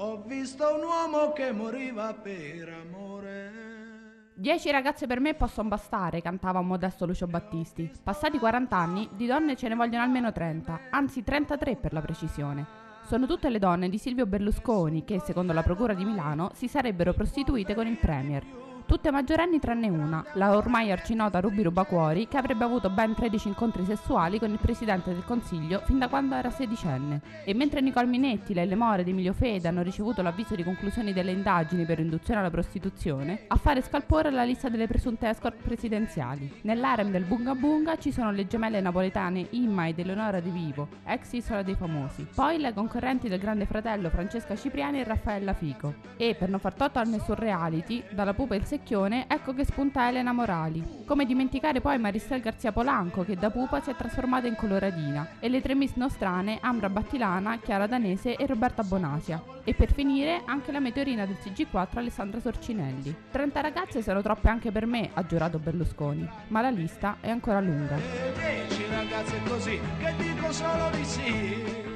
Ho visto un uomo che moriva per amore. 10 ragazze per me possono bastare, cantava un modesto Lucio Battisti. Passati 40 anni, di donne ce ne vogliono almeno 30, anzi 33 per la precisione. Sono tutte le donne di Silvio Berlusconi che, secondo la Procura di Milano, si sarebbero prostituite con il Premier. Tutte maggiorenni tranne una, la ormai arcinota Ruby Rubacuori, che avrebbe avuto ben 13 incontri sessuali con il Presidente del Consiglio fin da quando era sedicenne. E mentre Nicole Minetti, Lelle More ed Emilio Fede hanno ricevuto l'avviso di conclusioni delle indagini per induzione alla prostituzione, a fare scalpore la lista delle presunte escort presidenziali. Nell'harem del Bunga Bunga ci sono le gemelle napoletane Imma ed Eleonora Di Vivo, ex Isola dei Famosi. Poi le concorrenti del Grande Fratello Francesca Cipriani e Raffaella Fico. E, per non far torto al nessun reality, dalla pupa il secchione, ecco che spunta Elena Morali. Come dimenticare poi Maristel Garzia Polanco, che da pupa si è trasformata in coloradina, e le tre miss nostrane Ambra Battilana, Chiara Danese e Roberta Bonasia. E per finire anche la meteorina del TG4 Alessandra Sorcinelli. 30 ragazze sono troppe anche per me, ha giurato Berlusconi, ma la lista è ancora lunga. 10 ragazze così che dico solo di sì.